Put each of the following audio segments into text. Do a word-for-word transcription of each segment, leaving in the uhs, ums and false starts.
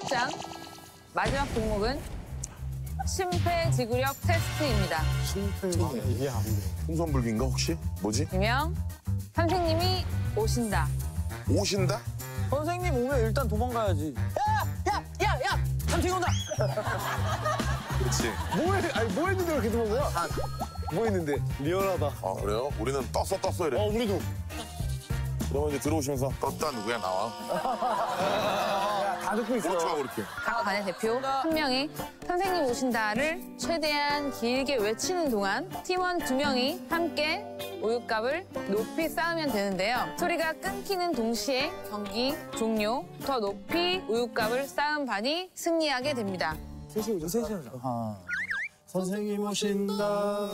체력장. 마지막 종목은 심폐지구력 테스트입니다. 심폐지구력. 이게 안 돼. 풍선불기인가 혹시? 뭐지? 분명 선생님이 오신다. 오신다? 선생님 오면 일단 도망가야지. 야! 야! 야! 야! 삼촌 온다! 그렇지. 뭐 해? 아니 뭐 했는데 그렇게 도망가? 아, 뭐 했는데? 리얼하다. 아 그래요? 우리는 떴어 떴어 이래. 어 우리도. 그러면 이제 들어오시면서 떴다 누구야 나와. 야, 다 듣고 있어. 좋아 그렇게. 각 반의 대표 한 명이 선생님 오신다를 최대한 길게 외치는 동안 팀원 두 명이 함께 우유값을 높이 쌓으면 되는데요. 소리가 끊기는 동시에 경기 종료. 더 높이 우유값을 쌓은 반이 승리하게 됩니다. 셋이 오자. 셋이 오자. 아. 선생님 오신다.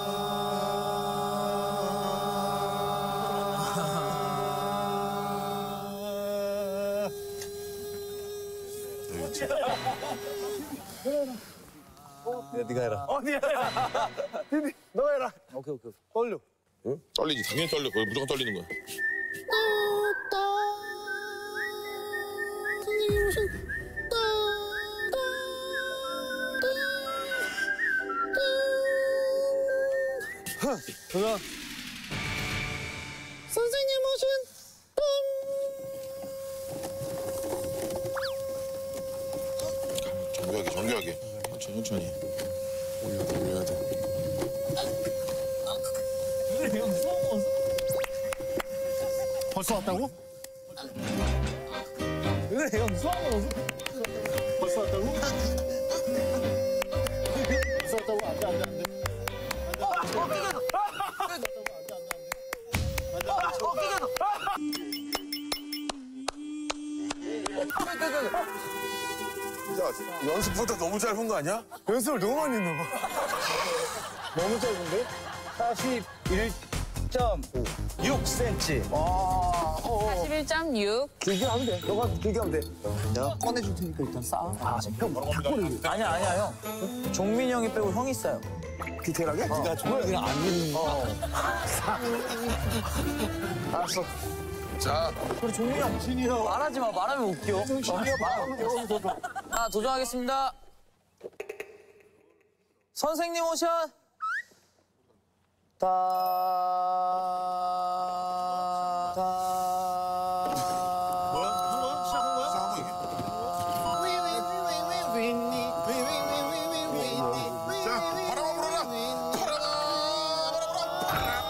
야, 네가 해라. 어, 네가 해라. 디디, 너가 해라. 오케이, 오케이. 떨려. 응? 떨리지. 당연히 떨려. 거의 무조건 떨리는 거야. 선생님 오신 도전. 선생님 오신 정교하게 정교하게. 천천히 천천히. 올려야 돼 올려야 돼. 벌써 왔다고? 그래, 형 수학 먹었어? 벌써 왔다고? 벌써 왔다고? 안 돼, 안 돼, 안 돼. 야 연습보다 너무 짧은 거 아니야? 연습을 너무 많이 했나 봐. 너무 짧은데? 사십일 점 육 센티미터. 와, 어, 사십일 점 육. 길게 하면 돼. 너가 길게 하면 돼. 내가 꺼내줄 테니까 일단 싸. 아, 형, 다 꺼내. 아니야, 아니야, 형. 종민이 형이 빼고 형이 싸요. 디테일하게? 어. 네가 종민이 그냥 안 믿는 거. 어. 알았어. 자. 그래, 종민이 형. 진이 형. 말하지 마, 말하면 웃겨. 진이 형 말하면 웃겨. 자, 도전하겠습니다. 선생님 오셔. 다. 다. 뭐야? 무슨 거야? 시작한 거야? 시작한 거 이게? 자, 바람아 불어라. 바람아, 바람아,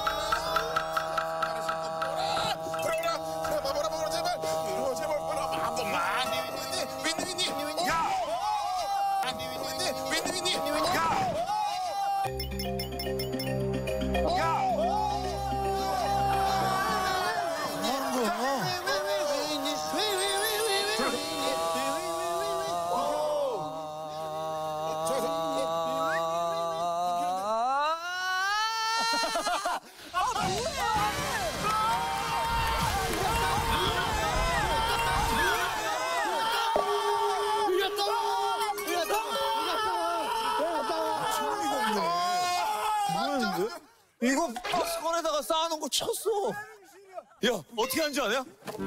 바람아. 바람아, 바람아, 바람아, 제발. 이거 제발 바람아 한 번만. 윈니, 윈니, 윈니. 야! 윈니, 윈니, 윈니, 윈니. 야! 이거 박스권에다가 쌓아놓은 거 쳤어. 야, 어떻게 하는 줄 아냐?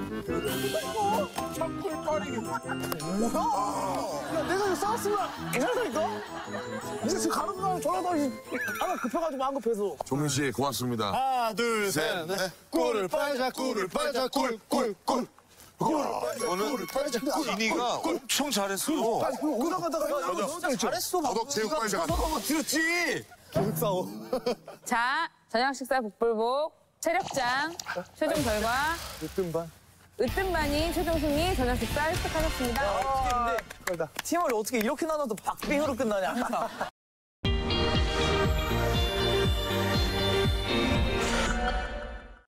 창굴 빠리기. 뭐야? 야, 내가 이거 쌓았으면 괜찮다니까? 이제 지금 가는 거 가면 전화도 하나 급해가지고 안 급해서. 종민 씨 고맙습니다. 하나, 둘, 셋, 넷. 꿀을 빨자, 꿀을 빨자, 꿀, 꿀, 꿀. 오늘 진이가 엄청 잘했어. 오다가다가 진짜 잘했어. 더덕 체육관에서 막 들었지. 계속 싸워. 자, 저녁 식사 복불복, 체력장, 최종 결과 으뜸 반. 으뜸 반이 최종 승리, 저녁 식사 획득하셨습니다. 어떻게 근데 팀을 어떻게 이렇게 나눠도 박빙으로 끝나냐 항상.